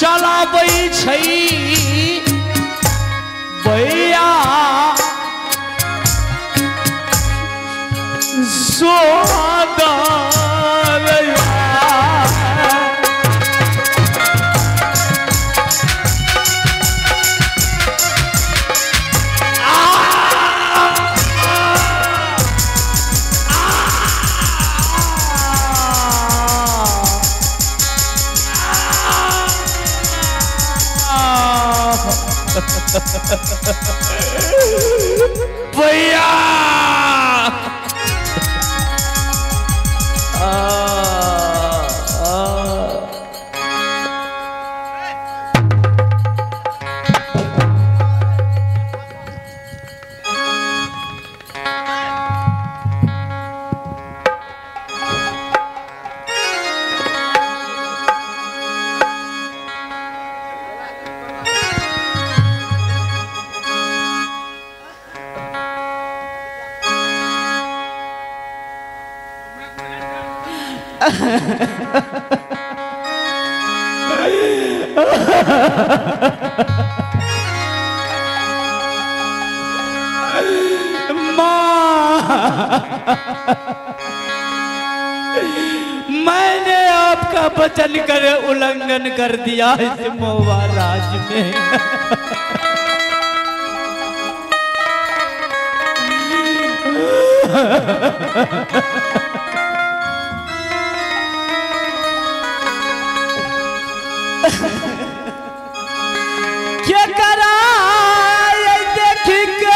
चलाबै छै भैया सोदरया भैया मैंने आपका वचन कर उल्लंघन कर दिया इस मोवा राज में। क्या करा देख के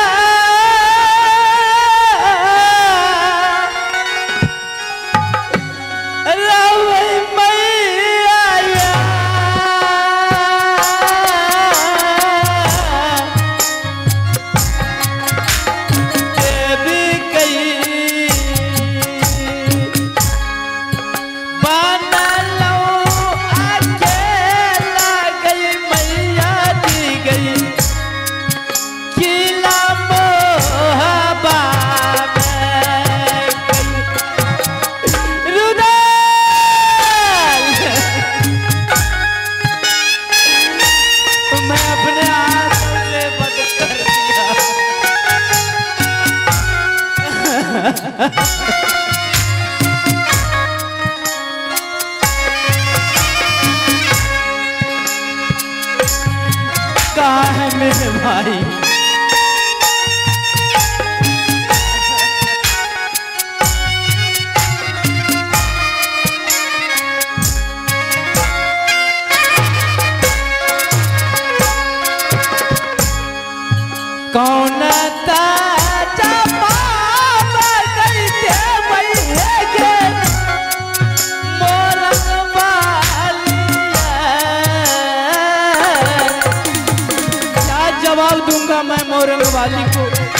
कहाँ है मेरे भाई? कौन जवाब दूंगा मैं मोरंग वाली को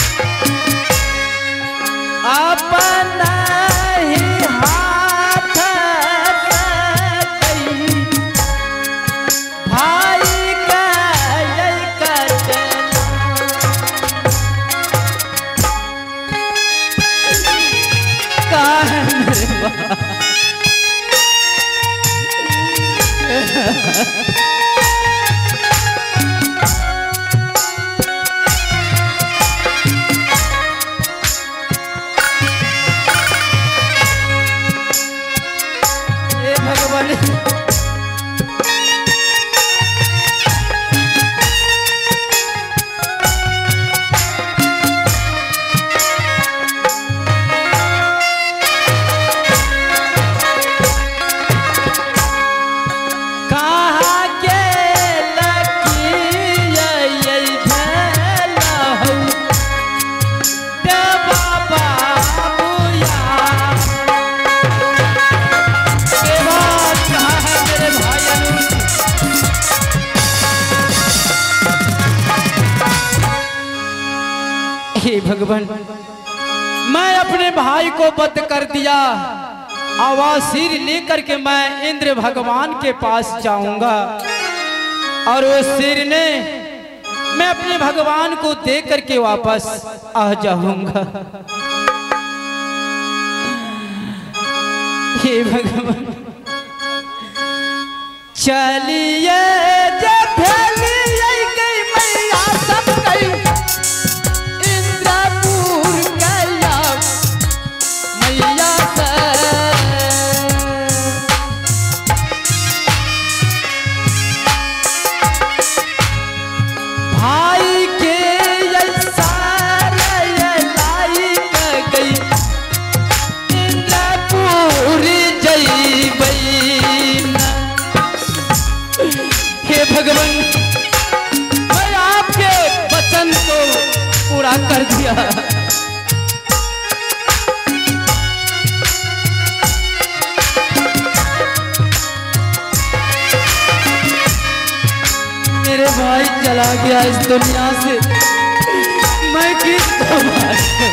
अपना ही हाथ भाई का हे भगवान, मैं अपने भाई को वध कर दिया। आवाज सिर लेकर के मैं इंद्र भगवान के पास जाऊंगा और वो सिर ने मैं अपने भगवान को दे करके वापस आ जाऊंगा। हे भगवान, चलिए जब भेलिए गई मैया सब गई इंद्रपुर गया मैया से भाई के सारे लाई गई इंद्रपुर जई बईना। हे भगवान मैं आपके वचन को पूरा कर दिया। मेरे भाई चला गया इस दुनिया से, मैं किसको मारूं?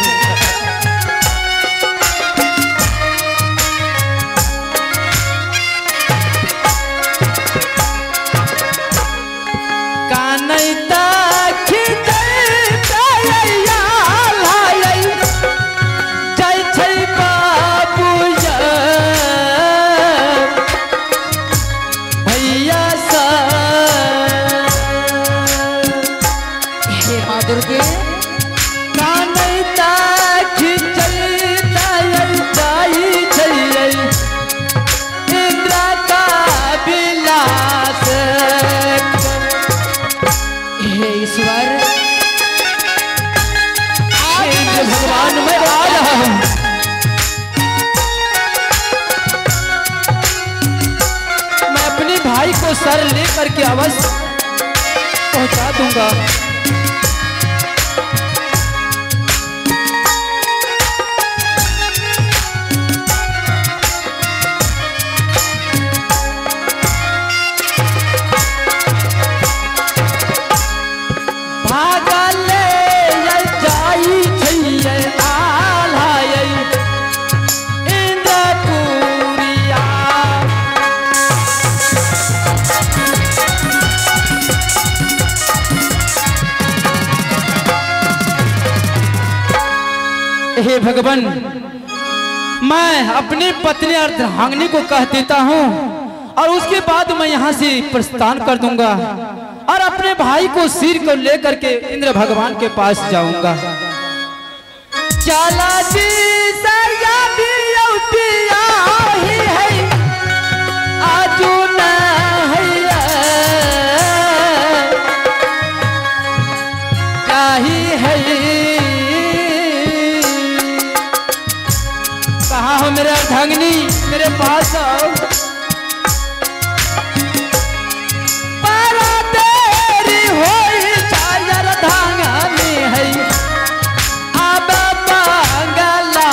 भगवान मैं आ रहा हूं। मैं अपने भाई को सर लेकर के अवश्य पहुंचा दूंगा। हे भगवान मैं अपनी पत्नी अर्धांगिनी को कह देता हूँ और उसके बाद मैं यहाँ से प्रस्थान कर दूंगा और अपने भाई को सिर को लेकर के इंद्र भगवान के पास जाऊंगा। चला जी कहाँ हो मेरे अर्धांगिनी, मेरे पास आओ। बड़ा देरी होई जाय अर्धांगिनी है अब मंगला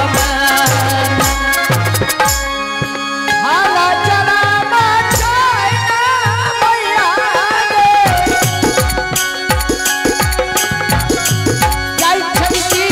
हाला चला बचाई मैया जाय छकी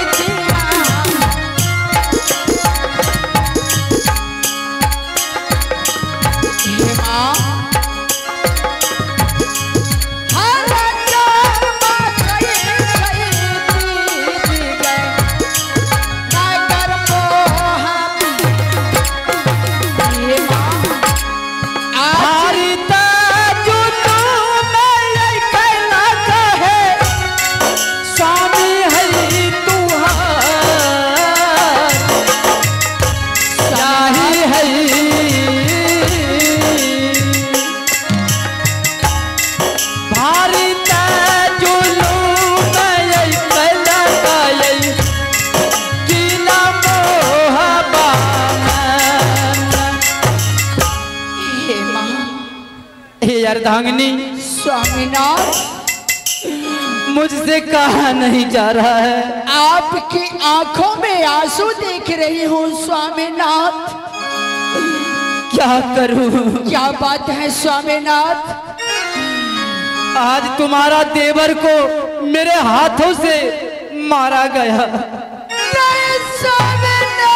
अर्धांगिनी स्वामीनाथ मुझसे कहा नहीं जा रहा है। आपकी आंखों में आंसू देख रही हूँ स्वामीनाथ। क्या करूं? क्या बात है स्वामीनाथ? आज तुम्हारा देवर को मेरे हाथों से मारा गया। नहीं स्वामीनाथ,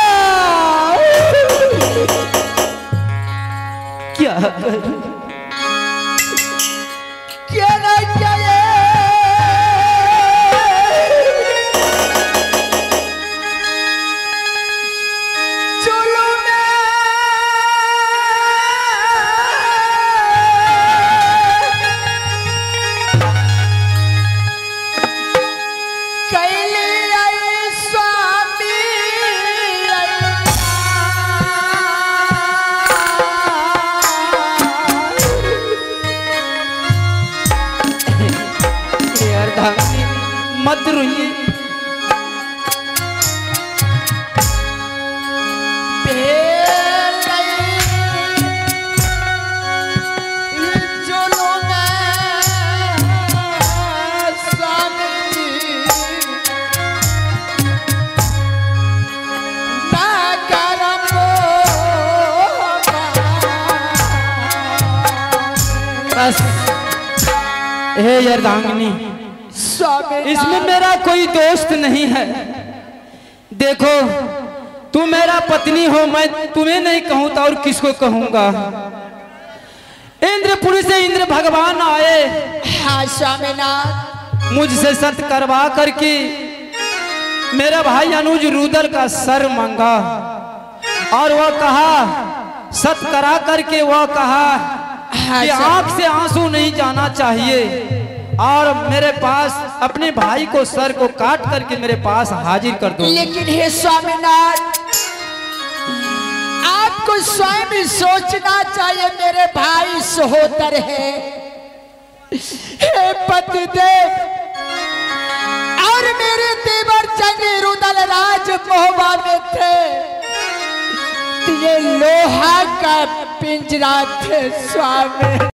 क्या करूं? क्या नहीं चाहिए? चलो मैं हे अर्धांगिनी, स्वामी इसमें मेरा कोई दोस्त नहीं है। देखो तू मेरा पत्नी हो, मैं तुम्हें नहीं कहूँ तो और किसको कहूँगा। इंद्रपुरी से इंद्र भगवान आए। हाँ स्वामीनाथ। मुझसे सत करवा करके मेरा भाई अनुज रुदल का सर मांगा और वह कहा, सत करा करके वह कहा कि आंख से आंसू नहीं जाना चाहिए और मेरे पास अपने भाई को सर को काट करके मेरे पास हाजिर कर दो। लेकिन हे स्वामीनाथ, आपको स्वयं सोचना चाहिए, मेरे भाई सहोदर है। हे पतिदेव, और मेरे देवर चंद्र रुदल राज मोहबा में थे, ये लोहा का पिंजरा थे स्वामी।